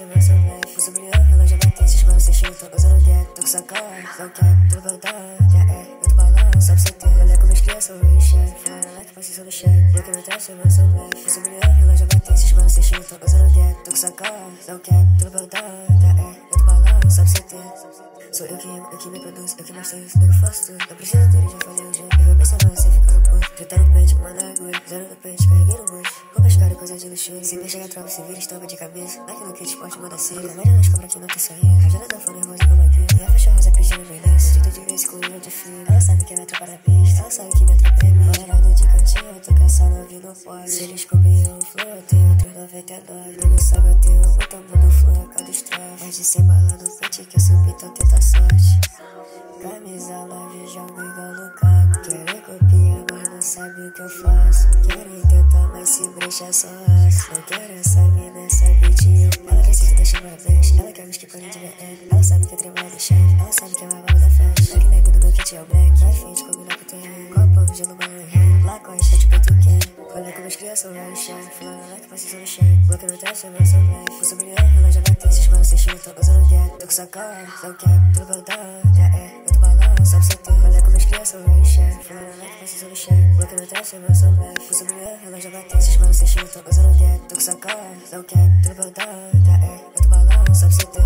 chegando seu black. Usa brilhão, relógio bater, esses manos assistindo, tô usando gap. Tô com sacanagem, não quero, tudo voltando, já é. Eu tô balão, só pra você ter. Olha como as crianças vão encher, fora like, passei no cheque. Bloqueio no teste, chegando seu black. Usa brilhão, relógio bater, esses manos assistindo, tô usando gap. Tô com sacanagem, não quero, tudo voltando, já é. Eu tô balão, só pra você ter. Sou eu que me produzo, eu que mais tenho, eu que faço tudo. Não precisa dele, já falei o jeito. Eu vou pensando, você fica no ponto. Já tá no pente, manda agulha, zero no pente, carreguei no bucho. Roupas caras, coisa de luxúria. Se chega a tropa, se vira estampa de cabeça. Naquilo que esporte manda cera. Na média nós cobra aqui não tem saída. Rajada da fã nervosa como aqui. E a faixa rosa pedindo violência. Dito de vez com eu de fio. Ela sabe que minha tropa é pista. Ela sabe que minha tropa é minha. Parado de cantinho, eu tô caçando, eu vi no pó. Se eles copiam o flow, eu tenho outros 99. Nego sabe, eu tenho muito amor no flow, a cada estrada. Mais de 100 bala no pente que eu subi, então tenta sorte. Camisa leve, jogo igual no carro. Querem copiar, mas não sabe o que eu faço. Querem tentar, mas se brecha só aço. Não quero essa mina, essa beat. Ela quer se deixar mais beijo. Ela quer me esquipar de VN. Ela sabe que é tremada de chefe. Ela sabe que é mais da festa. Black nego no meu kit é o black. Vai frente, combina com o terreno. Copa, gelo, balão e rei. Lacoste, tipo tu quer. Olha como as crianças vão encher. Fulano like, passei no cheque. Bloqueio no teste, chegando seu black. Usa brilhão, relógio bater. Esses manos assistindo, tô usando gap. Tô com sacanagem, não quero, tudo voltando, já é. Eu tô balão, só pra você ter. Olha como as crianças vão encher. Fulano like, passei no cheque. Bloqueio no teste, chegando seu black. Usa brilhão, relógio bater. Esses manos assistindo, tô usando gap. Tô com sacanagem, não quero, tudo voltando, já é. Eu tô balão, só pra você ter.